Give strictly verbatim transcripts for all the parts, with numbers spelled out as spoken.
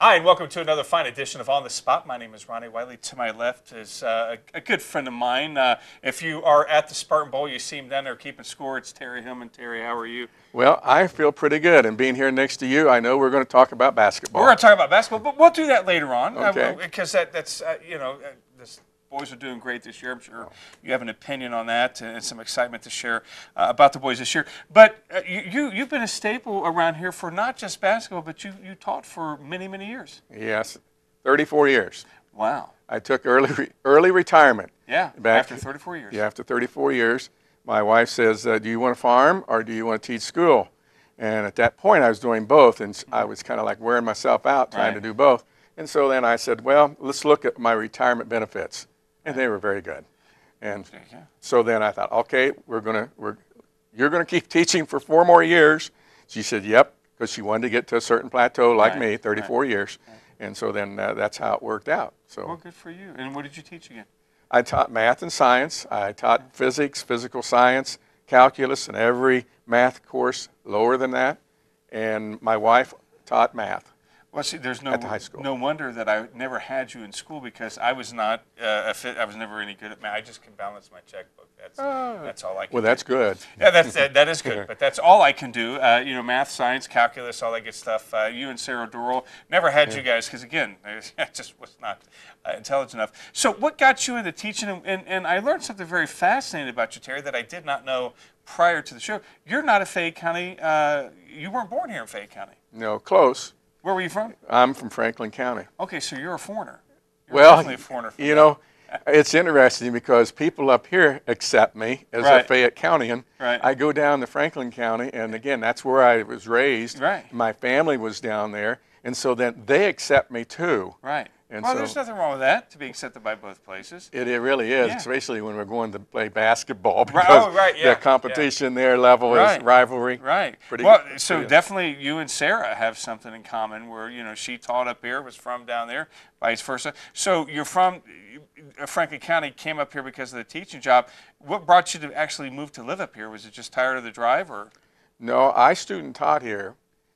Hi, and welcome to another fine edition of On the Spot. My name is Ronnie Wiley. To my left is uh, a, a good friend of mine. Uh, if you are at the Spartan Bowl, you see him down there keeping score. It's Terry Hillman. Terry, how are you? Well, I feel pretty good, and being here next to you, I know we're going to talk about basketball. We're going to talk about basketball, but we'll do that later on. Okay. Because uh, that, that's, uh, you know, uh, this boys are doing great this year. I'm sure you have an opinion on that and some excitement to share uh, about the boys this year. But uh, you, you, you've been a staple around here for not just basketball, but you, you taught for many, many years. Yes, thirty-four years. Wow. I took early re early retirement. Yeah, back, after thirty-four years. Yeah, after thirty-four years. My wife says, uh, do you want to farm or do you want to teach school? And at that point, I was doing both, and I was kind of like wearing myself out trying right. to do both. And so then I said, well, let's look at my retirement benefits. And they were very good. And so then I thought, okay, we're gonna, we're, you're going to keep teaching for four more years. She said, yep, because she wanted to get to a certain plateau like right. me, thirty-four right. years. Right. And so then uh, that's how it worked out. So well, good for you. And what did you teach again? I taught math and science. I taught okay. physics, physical science, calculus, and every math course lower than that. And my wife taught math. Well, see, there's no at the high school. No wonder that I never had you in school because I was not uh, a fit, I was never any good at math. I just can balance my checkbook. That's uh, that's all I can. Well, that's do. good. Yeah, that's that, that is good. But that's all I can do. Uh, you know, math, science, calculus, all that good stuff. Uh, you and Sarah Doral never had yeah. you guys because again, I just was not uh, intelligent enough. So, what got you into teaching? And, and and I learned something very fascinating about you, Terry, that I did not know prior to the show. You're not a Fayette County. Uh, you weren't born here in Fayette County. No, close. Where were you from? I'm from Franklin County. Okay, so you're a foreigner. You're well, definitely a foreigner. You know, it's interesting because people up here accept me as right. a Fayette Countian. Right. I go down to Franklin County, and again, that's where I was raised. Right. My family was down there, and so then they accept me too. Right. And well, so, there's nothing wrong with that, to be accepted by both places. It, it really is, yeah. especially when we're going to play basketball because right. Oh, right, yeah. the competition yeah. there level right. is rivalry. Right. Pretty well, good. so pretty definitely you and Sarah have something in common where, you know, she taught up here, was from down there, vice versa. So you're from, Franklin County, came up here because of the teaching job. What brought you to actually move to live up here? Was it just tired of the drive or? No, I student taught here,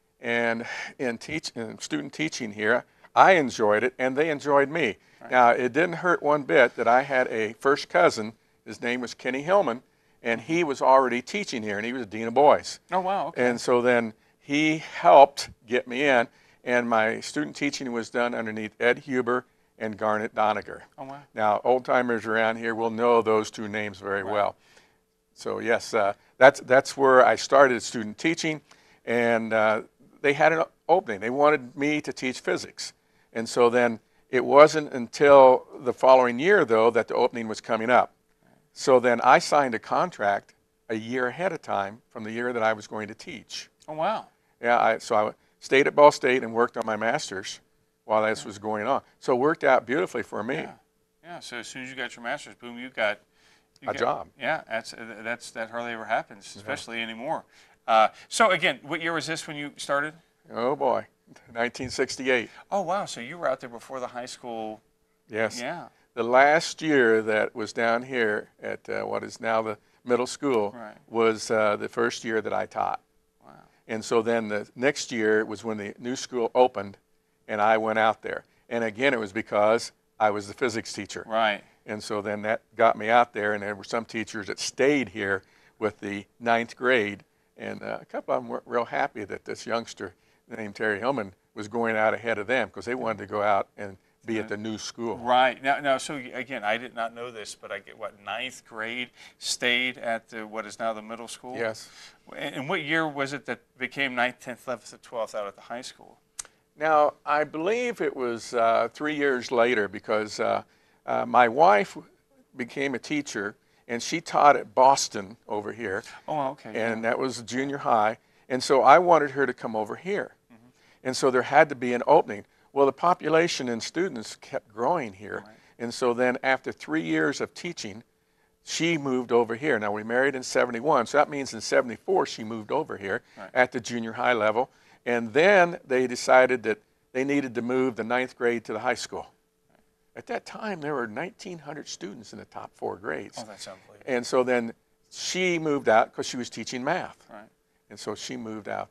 and in, teach, in student teaching here, I enjoyed it, and they enjoyed me. Right. Now, it didn't hurt one bit that I had a first cousin. His name was Kenny Hillman, and he was already teaching here, and he was a dean of boys. Oh, wow. Okay. And so then he helped get me in, and my student teaching was done underneath Ed Huber and Garnet Doniger. Oh, wow. Now, old-timers around here will know those two names very right. well. So, yes, uh, that's, that's where I started student teaching, and uh, they had an opening. They wanted me to teach physics. And so then it wasn't until the following year, though, that the opening was coming up. So then I signed a contract a year ahead of time from the year that I was going to teach. Oh, wow. Yeah, I, so I stayed at Ball State and worked on my master's while this yeah. was going on. So it worked out beautifully for me. Yeah, yeah. So as soon as you got your master's, boom, you got you a got, job. Yeah, that's, that's, that hardly ever happens, especially yeah. anymore. Uh, so again, what year was this when you started? Oh, boy. nineteen sixty-eight. Oh, wow. So you were out there before the high school. Yes. Yeah. The last year that was down here at uh, what is now the middle school right. was uh, the first year that I taught. Wow. And so then the next year was when the new school opened, and I went out there. And again, it was because I was the physics teacher. Right. And so then that got me out there, and there were some teachers that stayed here with the ninth grade, and uh, a couple of them were real happy that this youngster named Terry Hillman was going out ahead of them because they wanted to go out and be at the new school. Right. Now, now, so again, I did not know this, but I get, what, ninth grade stayed at the, what is now the middle school? Yes. And what year was it that became ninth, tenth, eleventh, and twelfth out at the high school? Now, I believe it was uh, three years later because uh, uh, my wife became a teacher, and she taught at Boston over here. Oh, okay. And yeah. that was junior high. And so I wanted her to come over here. Mm-hmm. And so there had to be an opening. Well, the population and students kept growing here. Right. And so then after three years of teaching, she moved over here. Now, we married in seventy-one, so that means in seventy-four she moved over here right. at the junior high level. And then they decided that they needed to move the ninth grade to the high school. Right. At that time, there were nineteen hundred students in the top four grades. Oh, that's unbelievable. And so then she moved out because she was teaching math. Right. And so she moved out there.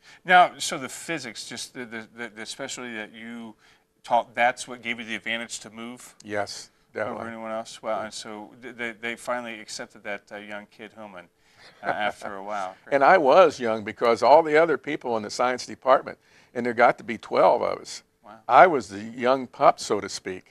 Now, so the physics, just the, the, the, the specialty that you taught, that's what gave you the advantage to move Yes, over definitely. anyone else? Wow, and so th- they, they finally accepted that uh, young kid Hillman uh, after a while. Great. And I was young because all the other people in the science department, and there got to be twelve of us. Wow. I was the young pup, so to speak.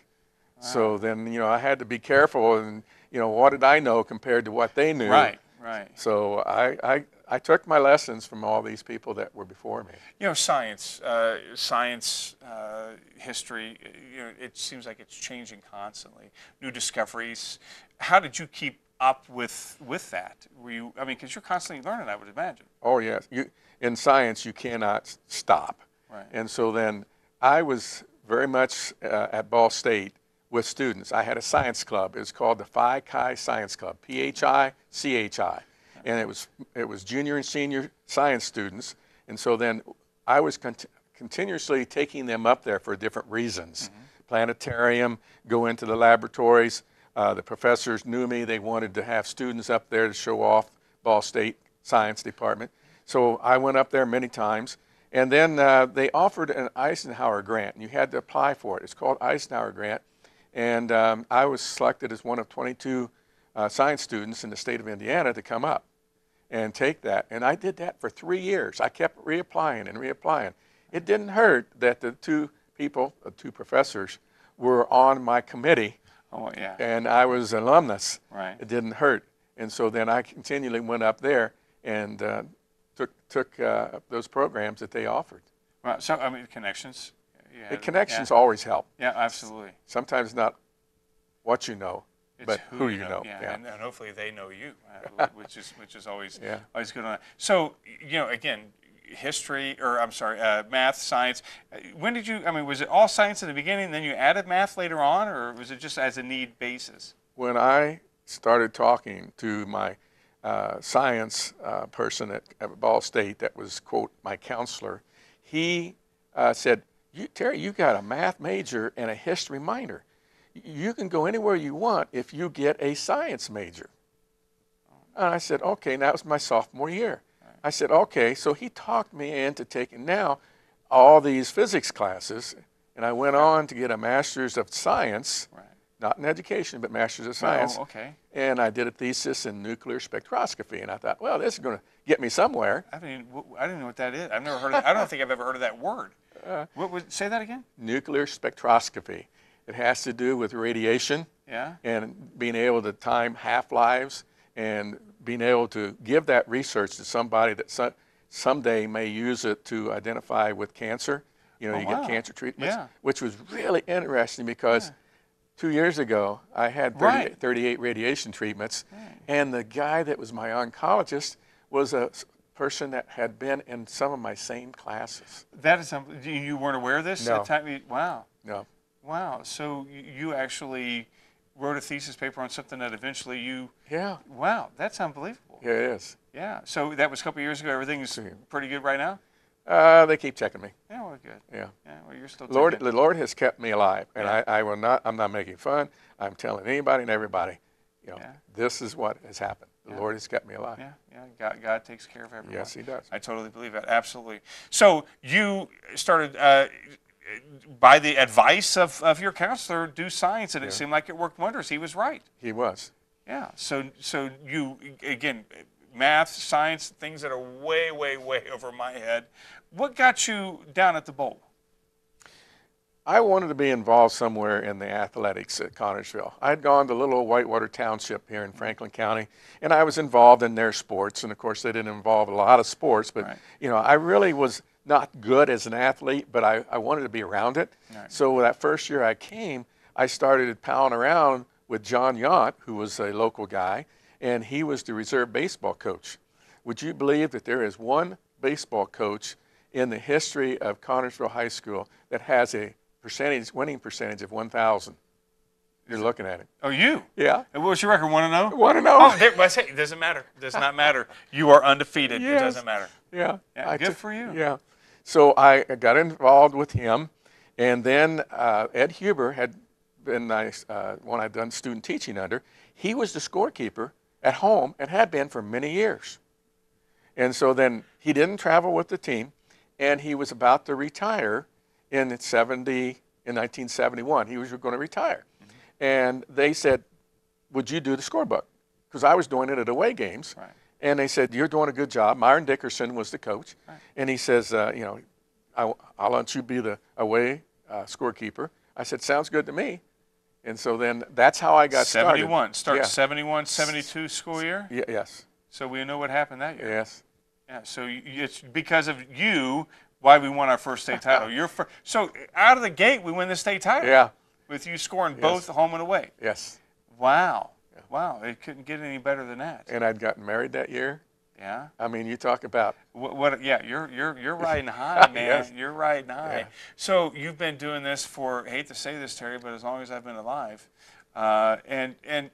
So then, you know, I had to be careful, and you know, what did I know compared to what they knew? Right, right. So I, I, I took my lessons from all these people that were before me. You know, science, uh, science, uh, history, you know, it seems like it's changing constantly. New discoveries. How did you keep up with with that? Were you, I mean, because you're constantly learning, I would imagine. Oh yes, you, in science you cannot stop. Right. And so then I was very much uh, at Ball State with students. I had a science club. It was called the Phi Chi Science Club, P H I C H I. And it was, it was junior and senior science students. And so then I was cont continuously taking them up there for different reasons. Mm-hmm. Planetarium, go into the laboratories. Uh, the professors knew me. They wanted to have students up there to show off Ball State Science Department. So I went up there many times. And then uh, they offered an Eisenhower grant, and you had to apply for it. It's called Eisenhower Grant. And um, I was selected as one of twenty-two uh, science students in the state of Indiana to come up and take that. And I did that for three years. I kept reapplying and reapplying. It didn't hurt that the two people, the two professors, were on my committee. Oh, yeah. And I was an alumnus. Right. It didn't hurt. And so then I continually went up there and uh, took, took uh, those programs that they offered. Well, so, I mean, connections. Yeah, The connections yeah. always help. Yeah, absolutely. Sometimes not what you know, It's but who you know. Yeah, Yeah. And, and hopefully they know you, uh, which is which is always Yeah. always good on that. So you know, again, history or I'm sorry, uh, math, science. uh, When did you? I mean, was it all science in the beginning, then you added math later on, or was it just as a need basis? When I started talking to my uh, science uh, person at, at Ball State, that was, quote, my counselor, he uh, said, you, Terry, you got a math major and a history minor. You can go anywhere you want if you get a science major. And I said, okay, that was my sophomore year. I said, okay, so he talked me into taking now all these physics classes, and I went on to get a master's of science, Right. not in education, but master's of science. Oh, okay. And I did a thesis in nuclear spectroscopy, and I thought, well, this is going to get me somewhere. I didn't. I didn't know what that is. I've never heard of that. I don't think I've ever heard of that word. Uh, What was? Say that again. Nuclear spectroscopy. It has to do with radiation Yeah. and being able to time half-lives and being able to give that research to somebody that so, someday may use it to identify with cancer. You know, Oh, you wow. get cancer treatments, Yeah. which was really interesting because Yeah. two years ago I had thirty, Right. thirty-eight radiation treatments, Right. and the guy that was my oncologist was a s- person that had been in some of my same classes. That is something. You you weren't aware of this? No. At the time you- Wow. No. Wow. So you- you actually wrote a thesis paper on something that eventually you. Yeah, Wow, that's unbelievable. yeah, it is. Yeah. So that was a couple years ago. Everything's See. pretty good right now. Uh, they keep checking me. Yeah, well, good. Yeah. Yeah. Well, you're still. Lord, taking- the Lord has kept me alive, and Yeah. I, I will not. I'm not making fun. I'm telling anybody and everybody, you know, Yeah. this is what has happened. The Yeah. Lord has kept me alive. Yeah. Yeah. God, God takes care of everyone. Yes, He does. I totally believe that. Absolutely. So you started. Uh, by the advice of, of your counselor, do science, and it Yeah. seemed like it worked wonders. He was right. He was. Yeah. So so you again, math, science, things that are way, way, way over my head. What got you down at the bowl? I wanted to be involved somewhere in the athletics at Connersville. I had gone to little old Whitewater Township here in Franklin County, and I was involved in their sports. And of course, they didn't involve a lot of sports, but Right. you know, I really was not good as an athlete, but I, I wanted to be around it. Right. So that first year I came, I started palling around with John Yount, who was a local guy, and he was the reserve baseball coach. Would you believe that there is one baseball coach in the history of Connersville High School that has a percentage, winning percentage of one thousand? You're looking at it. Oh, you? Yeah. And what was your record? One and zero? Want to know? Oh, there, I say, it doesn't matter. It does not matter. You are undefeated. It Yes. doesn't matter. Yeah. Yeah, I good took- for you. Yeah. So I got involved with him, and then uh, Ed Huber had been my, uh, one I'd done student teaching under. He was the scorekeeper at home and had been for many years. And so then he didn't travel with the team. and he was about to retire in seventy in nineteen seventy-one. He was going to retire, mm-hmm. and they said, "Would you do the scorebook?" Because I was doing it at away games, right. and they said, "You're doing a good job." Myron Dickerson was the coach, right. and he says, uh, "You know, I, I'll let you be the away uh, scorekeeper." I said, "Sounds good to me." And so then that's how I got started. seventy-one. Start yeah. seventy-one, seventy-two school year? Y- yes. So we know what happened that year. Yes. Yeah. So you, it's because of you why we won our first state title. Your fir- so out of the gate we win the state title. Yeah. With you scoring yes. both home and away. Yes. Wow. Yeah. Wow. It couldn't get any better than that. And I'd gotten married that year. Yeah. I mean, you talk about what, what yeah, you're you're you're riding high, man. yes. You're riding high. Yeah. So you've been doing this for, I hate to say this, Terry, but as long as I've been alive. Uh, and and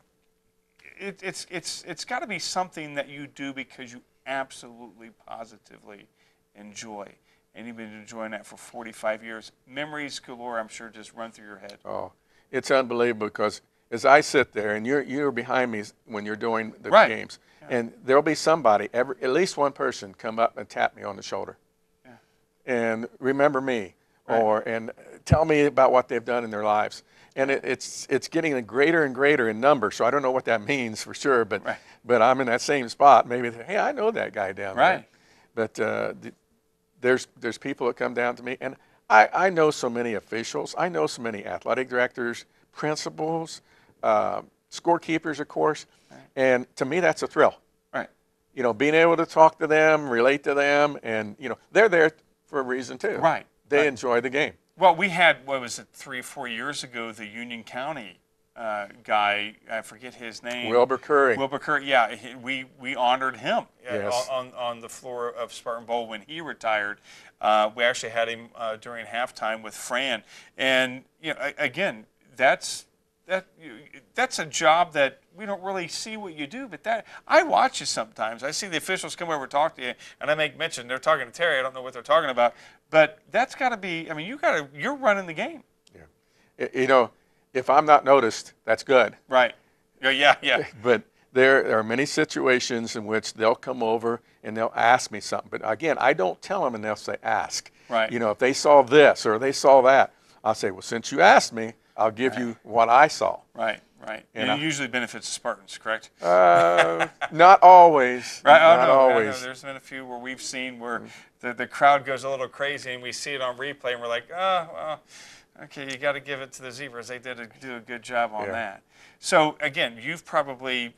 it, it's it's it's got to be something that you do because you absolutely positively enjoy. And you've been enjoying that for forty-five years. Memories galore, I'm sure, just run through your head. Oh, it's unbelievable because as I sit there and you're you're behind me when you're doing the right. games. And there'll be somebody, every, at least one person, come up and tap me on the shoulder, yeah. and remember me, right. or and tell me about what they've done in their lives. And it, it's it's getting greater and greater in number. So I don't know what that means for sure, but right. but I'm in that same spot. Maybe hey, I know that guy down right. there. But uh, th- there's there's people that come down to me, and I I know so many officials. I know so many athletic directors, principals, uh, scorekeepers, of course. And to me, that's a thrill. Right. You know, being able to talk to them, relate to them, and, you know, they're there for a reason, too. Right. They right. enjoy the game. Well, we had, what was it, three or four years ago, the Union County uh, guy, I forget his name. Wilbur Curry. Wilbur Curry, yeah. He, we, we honored him yes. on, on the floor of Spartan Bowl when he retired. Uh, we actually had him uh, during halftime with Fran. And, you know, again, that's... That that's a job that we don't really see what you do, but that I watch you sometimes. I see the officials come over and talk to you, and I make mention they're talking to Terry. I don't know what they're talking about, but that's got to be. I mean, you got to. You're running the game. Yeah. You know, if I'm not noticed, that's good. Right. Yeah. Yeah. Yeah. But there, there are many situations in which they'll come over and they'll ask me something. But again, I don't tell them, and they'll say, "Ask." Right. You know, if they saw this or they saw that, I'll say, "Well, since you asked me, I'll give right. you what I saw." Right, right. And it I, usually benefits the Spartans, correct? Uh, not always. Right. Oh, not no, always. No, there's been a few where we've seen where mm. the, the crowd goes a little crazy and we see it on replay and we're like, oh, well, okay, you got to give it to the Zebras. They did a, do a good job on yeah. that. So, again, you've probably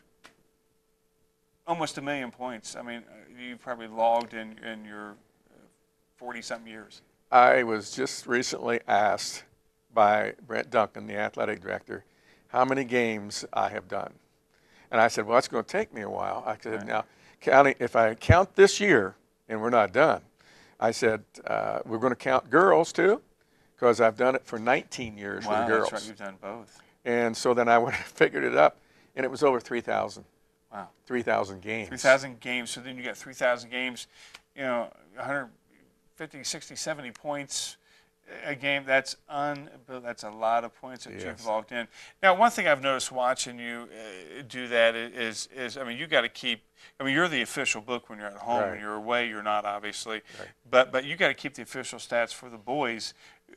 almost a million points. I mean, you've probably logged in, in your forty-something years. I was just recently asked by Brent Duncan, the athletic director, how many games I have done. And I said, well, it's going to take me a while. I said, right. now, counting, if I count this year, and we're not done, I said, uh, we're going to count girls too, because I've done it for nineteen years wow, with the girls. That's right, you've done both. And so then I went and figured it up, and it was over three thousand. Wow. three thousand games. three thousand games, so then you got three thousand games, you know, one hundred fifty, sixty, seventy points a game. That's un that's a lot of points that yes. you've logged in. Now, one thing I've noticed watching you uh, do that is is I mean, you got to keep. I mean, you're the official book when you're at home. Right. When you're away, you're not obviously. Right. But but you got to keep the official stats for the boys.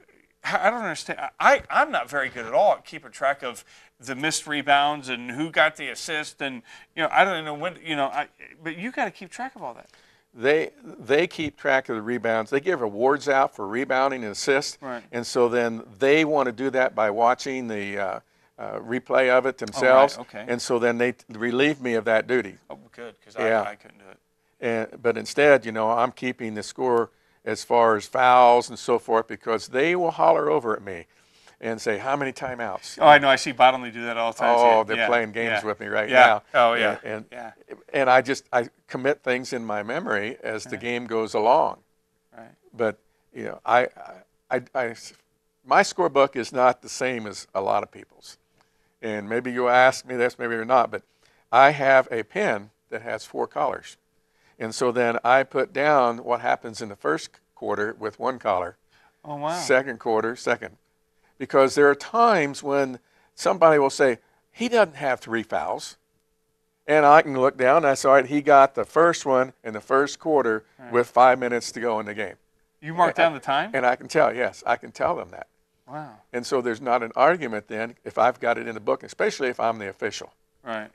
I don't understand. I I'm not very good at all at keeping track of the missed rebounds and who got the assist, and you know I don't know when you know. I but you got to keep track of all that. They they keep track of the rebounds. They give awards out for rebounding and assists, right. and so then they want to do that by watching the uh, uh, replay of it themselves. Oh, right. Okay. And so then they relieve me of that duty. Oh, good, because yeah. I, I couldn't do it. And but instead, you know, I'm keeping the score as far as fouls and so forth because they will holler over at me and say, how many timeouts? Oh, I know. I see Bottomley do that all the time. Oh, they're yeah. playing games yeah. with me right yeah. now. Oh, yeah. And, and, yeah. and I just, I commit things in my memory as right. the game goes along. Right. But, you know, I, I, I, my scorebook is not the same as a lot of people's. And maybe you'll ask me this, maybe you're not, but I have a pen that has four colors. And so then I put down what happens in the first quarter with one color. Oh, wow. Second quarter, second. Because there are times when somebody will say, he doesn't have three fouls. And I can look down and I saw it, he got the first one in the first quarter right. with five minutes to go in the game. You mark down the time? And I can tell, yes, I can tell them that. Wow. And so there's not an argument then if I've got it in the book, especially if I'm the official. Right.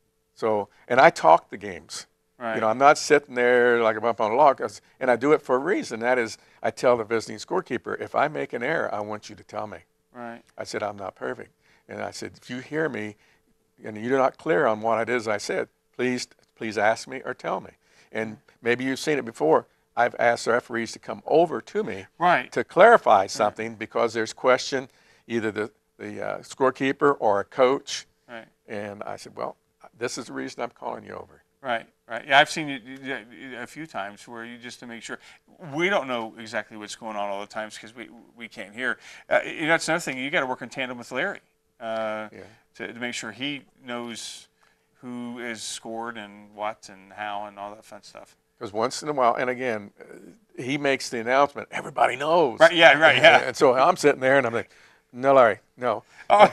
So, and I talk the games. Right. You know, I'm not sitting there like a bump on a log, and I do it for a reason. That is, I tell the visiting scorekeeper, if I make an error, I want you to tell me. Right. I said, I'm not perfect. And I said, if you hear me and you're not clear on what it is I said, please, please ask me or tell me. And maybe you've seen it before. I've asked referees to come over to me right. to clarify something right. because there's question, either the, the uh, scorekeeper or a coach. Right. And I said, well, this is the reason I'm calling you over. Right, right. Yeah, I've seen you a few times where you just to make sure. We don't know exactly what's going on all the times because we we can't hear. Uh, you know, that's another thing. You got to work in tandem with Larry uh, yeah. to, to make sure he knows who is scored and what and how and all that fun stuff. Because once in a while, and again, uh, he makes the announcement. Everybody knows. Right. Yeah. Right. Yeah. And, and so I'm sitting there and I'm like, no, Larry, no. Oh.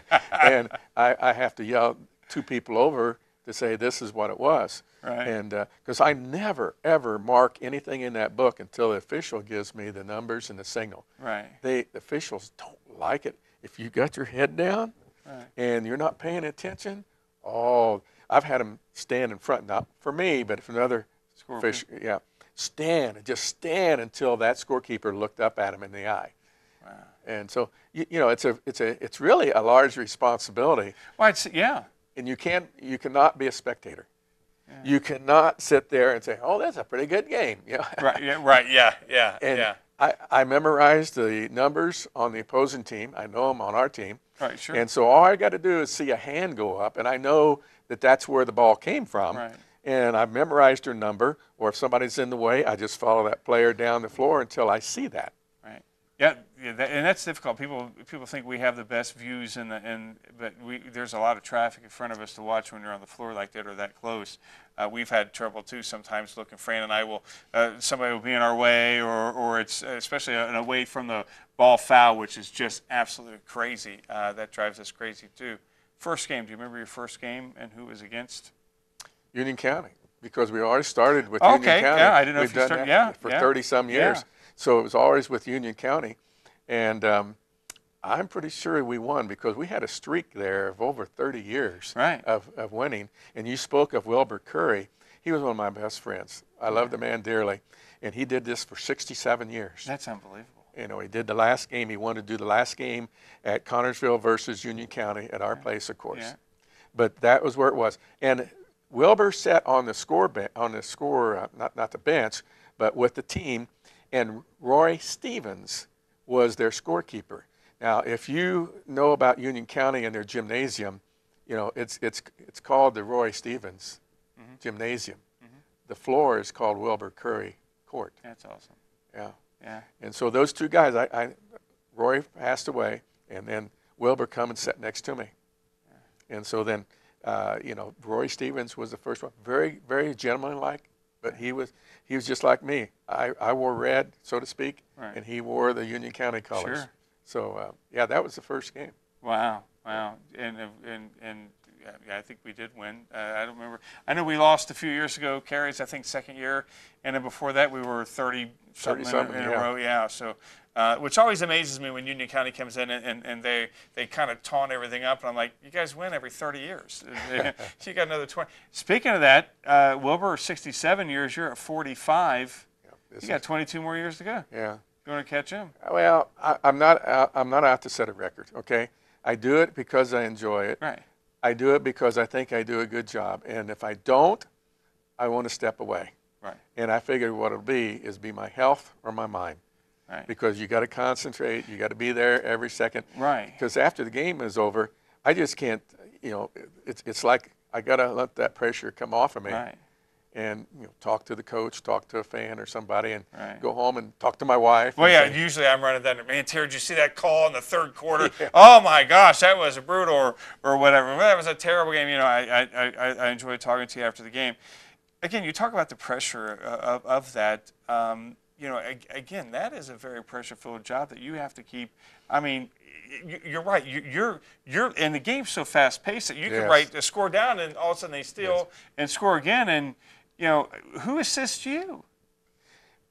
And I, I have to yell two people over to say this is what it was. Right. And because uh, I never, ever mark anything in that book until the official gives me the numbers and the signal. Right. They, the officials don't like it. If you got your head down right. and you're not paying attention, oh, I've had them stand in front, not for me, but for another fish, yeah, stand and just stand until that scorekeeper looked up at him in the eye. Wow. And so, you, you know, it's a, it's a, it's really a large responsibility. Well, it's, yeah. And you can't, you cannot be a spectator. Yeah. You cannot sit there and say, "Oh, that's a pretty good game." Yeah. Right. Yeah. Right. Yeah. Yeah. And yeah. I, I memorized the numbers on the opposing team. I know them on our team. Right. Sure. And so all I got to do is see a hand go up, and I know that that's where the ball came from. Right. And I've memorized her number. Or if somebody's in the way, I just follow that player down the floor until I see that. Right. Yeah, yeah that, and that's difficult. People people think we have the best views, in the, and but we, there's a lot of traffic in front of us to watch when you're on the floor like that or that close. Uh, we've had trouble too sometimes looking. Fran and I will, uh, somebody will be in our way, or or it's especially an away from the ball foul, which is just absolutely crazy. Uh, that drives us crazy too. First game, do you remember your first game and who it was against? Union County, because we already started with okay, Union County. Yeah, I didn't know We've if you started. Yeah, for yeah. thirty some years. Yeah. So it was always with Union County, and um, I'm pretty sure we won because we had a streak there of over thirty years right. of, of winning. And you spoke of Wilbur Curry. He was one of my best friends. I love the man dearly, and he did this for sixty-seven years. That's unbelievable. You know, he did the last game. He wanted to do the last game at Connersville versus Union County at our yeah. place, of course. Yeah. But that was where it was. And Wilbur sat on the score ben- on the score uh, not not the bench, but with the team, and Roy Stevens was their scorekeeper. Now, if you know about Union County and their gymnasium, you know it's it's it's called the Roy Stevens mm-hmm. Gymnasium. Mm-hmm. The floor is called Wilbur Curry Court. That's awesome. Yeah. Yeah. And so those two guys, I, I Roy passed away, and then Wilbur come and sat next to me, yeah. and so then. Uh, you know, Roy Stevens was the first one. Very, very gentlemanlike, but he was he was just like me. I, I wore red, so to speak, right. and he wore the Union County colors. Sure. So uh, yeah, that was the first game. Wow, wow, and and and yeah, I think we did win. Uh, I don't remember. I know we lost a few years ago. Carries, I think, second year, and then before that we were thirty something in, in yeah. a row. Yeah, so. Uh, which always amazes me when Union County comes in and, and, and they, they kind of taunt everything up. And I'm like, you guys win every thirty years. You got another twenty. Speaking of that, uh, Wilbur, sixty-seven years, you're at forty-five. Yeah, you got twenty-two more years to go. Yeah. You want to catch him? Well, I, I'm not out, I'm not out to set a record, okay? I do it because I enjoy it. Right. I do it because I think I do a good job. And if I don't, I want to step away. Right. And I figured what it'll be is be my health or my mind. Right. Because you got to concentrate, you got to be there every second. Right. Because after the game is over, I just can't, you know, it's it's like I got to let that pressure come off of me. Right. And you know, talk to the coach, talk to a fan or somebody, and right. go home and talk to my wife. Well, yeah, say, usually I'm running down. Man, Terry, did you see that call in the third quarter? Yeah. Oh my gosh, that was a brutal, or, or whatever. Well, that was a terrible game. You know, I I I, I enjoyed talking to you after the game. Again, you talk about the pressure of, of that. Um, You know, again, that is a very pressure-filled job that you have to keep. I mean, you're right. You're you're and the game's so fast-paced that you yes. can write a score down, and all of a sudden they steal yes. and score again. And you know, who assists you?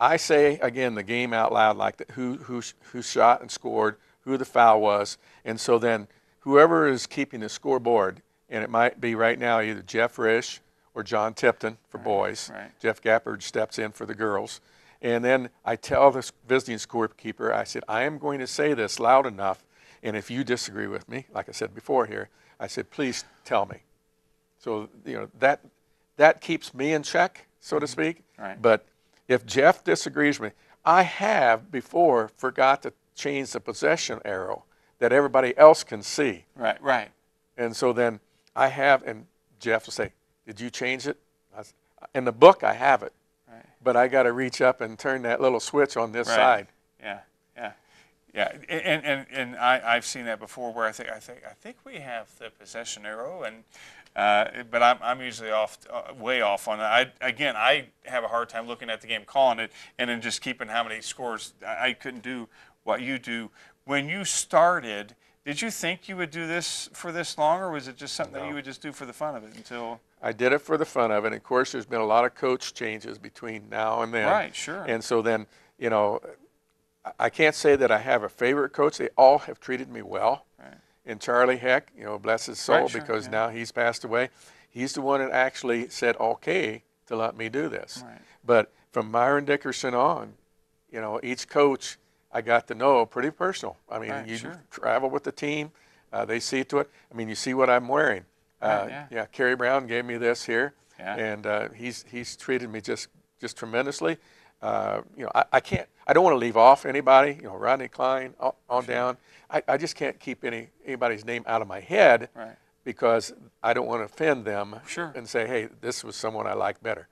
I say again the game out loud, like the, who who who shot and scored, who the foul was, and so then whoever is keeping the scoreboard, and it might be right now either Jeff Risch or John Tipton for right, boys. Right. Jeff Gappard steps in for the girls. And then I tell the visiting scorekeeper, I said, I am going to say this loud enough, and if you disagree with me, like I said before here, I said, please tell me. So, you know, that that keeps me in check, so to speak. Right. But if Jeff disagrees with me, I have before forgot to change the possession arrow that everybody else can see. Right, right. And so then I have, and Jeff will say, did you change it? I said, in the book, I have it. Right. But I got to reach up and turn that little switch on this Right. side. Yeah, yeah, yeah. And and and I I've seen that before where I think I think I think we have the possession arrow, and uh, but I'm I'm usually off uh, way off on that. I again I have a hard time looking at the game, calling it, and then just keeping how many scores. I, I couldn't do what you do. When you started, did you think you would do this for this long, or was it just something No. that you would just do for the fun of it until? I did it for the fun of it. And of course, there's been a lot of coach changes between now and then. Right, sure. And so then, you know, I can't say that I have a favorite coach. They all have treated me well. Right. And Charlie Heck, you know, bless his soul, Right, sure, because yeah. now he's passed away. He's the one that actually said okay to let me do this. Right. But from Myron Dickerson on, you know, each coach I got to know pretty personal. I mean, Right, you sure. travel with the team. Uh, they see to it. I mean, you see what I'm wearing. Uh, Right, yeah. yeah, Kerry Brown gave me this here, Yeah. and uh, he's he's treated me just just tremendously. Uh, you know, I, I can't, I don't want to leave off anybody. You know, Rodney Klein on, on Sure. down. I, I just can't keep any anybody's name out of my head Right. because I don't want to offend them. Sure. And say, hey, this was someone I like better.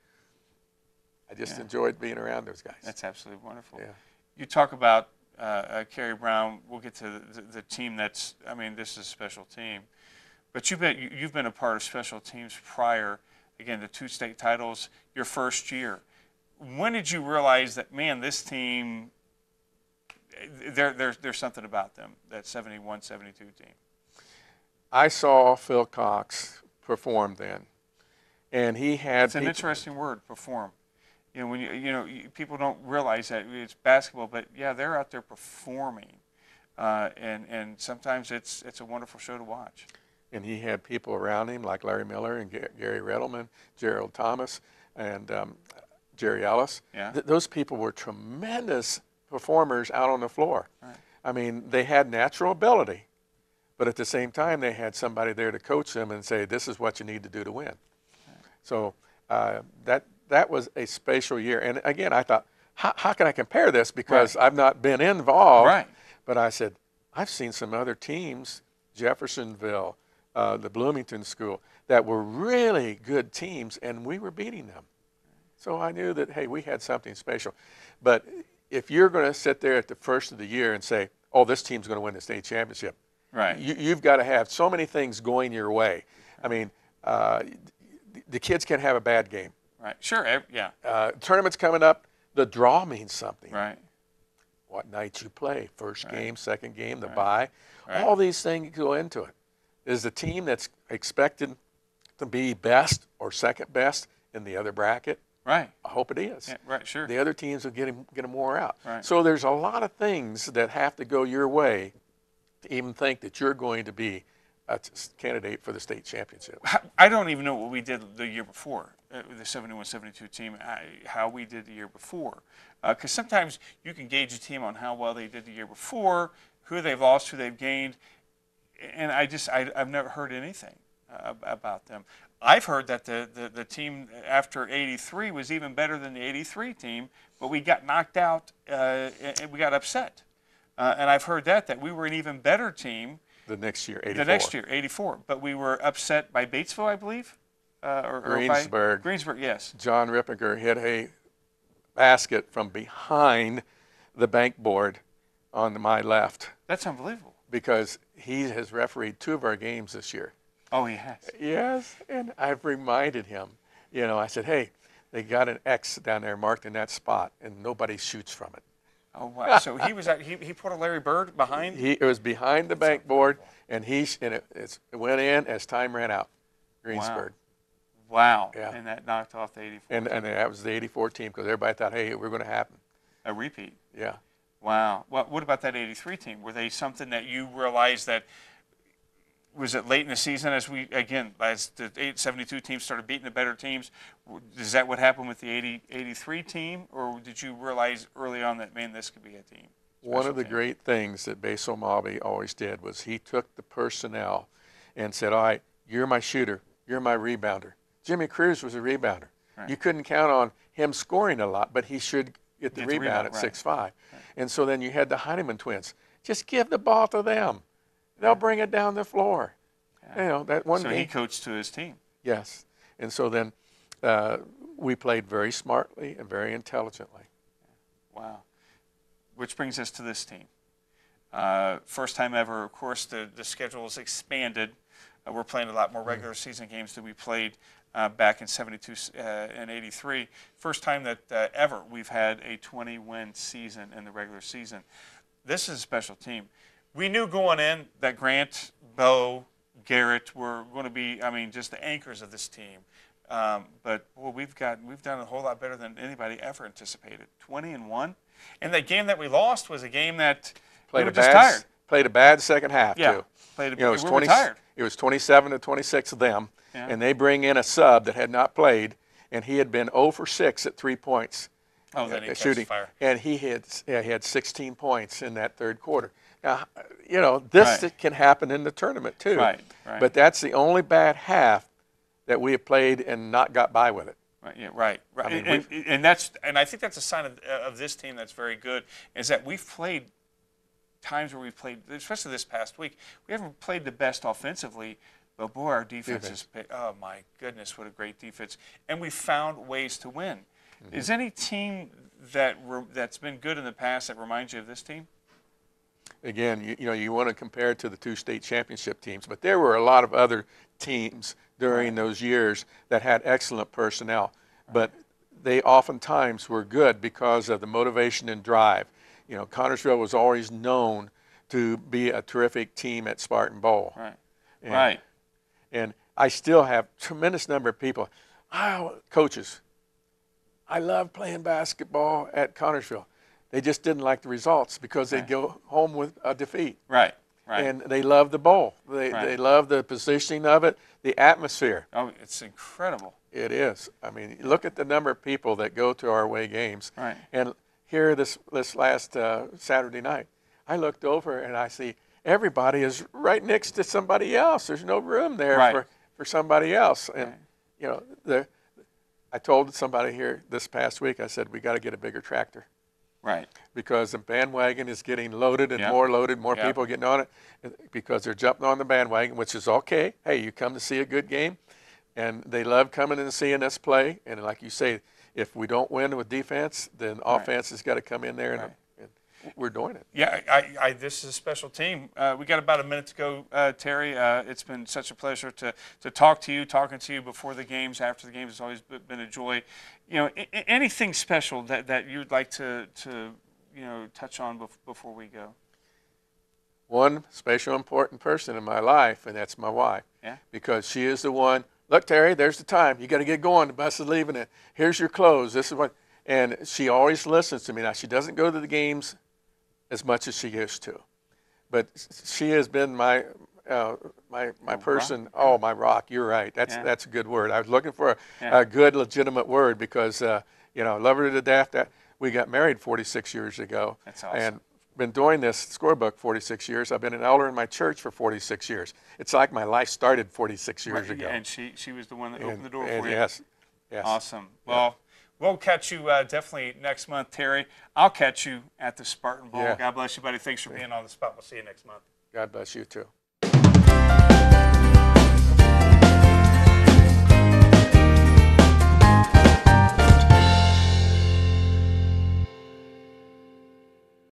I just Yeah. enjoyed being around those guys. That's absolutely wonderful. Yeah. You talk about uh, uh, Kerry Brown. We'll get to the, the team that's, I mean, this is a special team. But you've been, you- you've been a part of special teams prior, again, the two state titles, your first year. When did you realize that, man, this team, there, there's, there's something about them, that seventy-one seventy-two team? I saw Phil Cox perform then, and he had It's an people- interesting word, perform. You know, when you, you know, you, people don't realize that it's basketball, but yeah, they're out there performing. Uh, and, and sometimes it's, it's a wonderful show to watch. and he had people around him like Larry Miller and Ga- Gary Redelman, Gerald Thomas, and um, Jerry Ellis. Yeah. Th- those people were tremendous performers out on the floor. Right. I mean, they had natural ability, but at the same time, they had somebody there to coach them and say, this is what you need to do to win. Right. So uh, that that was a special year. And again, I thought, how, how can I compare this? Because Right. I've not been involved. Right. But I said, I've seen some other teams, Jeffersonville, uh, the Bloomington School, that were really good teams, and we were beating them. So I knew that, hey, we had something special. But if you're going to sit there at the first of the year and say, oh, this team's going to win the state championship, Right. you, you've got to have so many things going your way. I mean, uh, the kids can have a bad game. Right. Sure. ev- Yeah. Uh, tournament's coming up. The draw means something. Right. What night you play, first Right. game, second game, the Right. bye. Right. All these things go into it. Is the team that's expected to be best or second best in the other bracket? Right. I hope it is. Yeah, right. Sure. The other teams will get them, get them more out. Right. So there's a lot of things that have to go your way to even think that you're going to be a t- candidate for the state championship. How- I don't even know what we did the year before, uh, the seventy-one seventy-two team, I, how we did the year before. Because sometimes you can gauge a team on how well they did the year before, who they've lost, who they've gained. And I just, I, I've never heard anything uh, about them. I've heard that the, the, the team after eighty-three was even better than the eighty-three team, but we got knocked out uh, and we got upset. Uh, and I've heard that, that we were an even better team The next year, eighty-four. the next year, eighty-four, but we were upset by Batesville, I believe, uh, or, or by Greensburg. Greensburg, yes. John Rippinger hit a basket from behind the bank board on my left That's unbelievable. because he has refereed two of our games this year. Oh, he has. Yes, and I've reminded him, you know, I said, hey, they got an X down there marked in that spot, and nobody shoots from it. Oh, wow. So he was at, he, he put a Larry Bird behind? He, it was behind the bank board, and he and it, it's, it went in as time ran out. Greensburg. Wow. Yeah. And that knocked off the eighty-four. And, and that was the eighty-four team because everybody thought, hey, we're going to happen. A repeat. Yeah. Wow. Well, what about that eighty-three team? Were they something that you realized that, was it late in the season as we, again, as the eight seventy-two teams started beating the better teams, is that what happened with the eighty, eighty-three team? Or did you realize early on that, man, this could be a team? One of the team? great things that Basil Mobby always did was he took the personnel and said, all right, you're my shooter, you're my rebounder. Jimmy Cruz was a rebounder. Right. You couldn't count on him scoring a lot, but he should get the, get rebound, the rebound at right. six five. Right. And so then you had the Heineman twins. Just give the ball to them. They'll bring it down the floor. Yeah. You know, that one so game. he coached to his team. Yes. And so then uh, we played very smartly and very intelligently. Wow. Which brings us to this team. Uh, first time ever, of course, the, the schedule is expanded. Uh, we're playing a lot more regular season games than we played uh, back in seventy-two uh, and eighty-three. First time that uh, ever we've had a twenty win season in the regular season. This is a special team. We knew going in that Grant, Bo, Garrett were going to be, I mean, just the anchors of this team. Um, but well, we've got we've done a whole lot better than anybody ever anticipated. twenty and one, and that game that we lost was a game that played we were a just bad tired. Played a bad second half yeah, too. Played a, you know, it was we twenty. Were tired. It was twenty-seven to twenty-six of them, yeah. And they bring in a sub that had not played, and he had been zero for six at three points. Oh, then he uh, shooting, fire. And he had yeah, he had sixteen points in that third quarter. Now, you know, this right. can happen in the tournament too. Right, right. But that's the only bad half that we have played and not got by with it. Right. Yeah. Right. Right. I mean, and, and, and that's and I think that's a sign of of this team that's very good, is that we've played times where we've played, especially this past week, we haven't played the best offensively, but boy, our defense defense. is, oh my goodness, what a great defense. And we found ways to win. Mm-hmm. Is any team that re, that's been good in the past that reminds you of this team? Again, you, you know, you want to compare it to the two state championship teams, but there were a lot of other teams during right. those years that had excellent personnel, right. but they oftentimes were good because of the motivation and drive. You know, Connersville was always known to be a terrific team at Spartan Bowl. Right. And, right. And I still have a tremendous number of people, oh, coaches, I love playing basketball at Connersville. They just didn't like the results because right. they'd go home with a defeat. Right. Right. And they love the bowl. They, right. they love the positioning of it, the atmosphere. Oh, it's incredible. It is. I mean, look at the number of people that go to our away games. Right. And here this, this last uh, Saturday night, I looked over and I see everybody is right next to somebody else. There's no room there right. for, for somebody else. And, right. you know, the, I told somebody here this past week, I said, we got to get a bigger tractor. Right. Because the bandwagon is getting loaded and yep. more loaded, more yep. people getting on it because they're jumping on the bandwagon, which is okay. Hey, you come to see a good game, and they love coming and seeing us play. And like you say, if we don't win with defense, then right. offense has got to come in there, and, right. and we're doing it. Yeah, I, I, this is a special team. Uh, we got about a minute to go, uh, Terry. Uh, it's been such a pleasure to, to talk to you, talking to you before the games, after the games. It's always been a joy. You know, I- anything special that, that you'd like to, to you know, touch on bef- before we go? One special important person in my life, and that's my wife. Yeah. Because she is the one. Look, Terry, there's the time. You got to get going. The bus is leaving it. Here's your clothes. This is what. And she always listens to me. Now, she doesn't go to the games as much as she used to, but she has been my uh, my my person. Rock. Oh, my rock. You're right. That's yeah. that's a good word. I was looking for a, yeah. a good, legitimate word because uh, you know, love her to death. That we got married forty-six years ago. That's awesome. And been doing this scorebook forty-six years. I've been an elder in my church for forty-six years. It's like my life started forty-six years right. ago. And she she was the one that opened and, the door and for you. Yes. Yes. Awesome. Well. Yeah. We'll catch you uh, definitely next month, Terry. I'll catch you at the Spartan Bowl. Yeah. God bless you, buddy. Thanks for being on the spot. We'll see you next month. God bless you, too.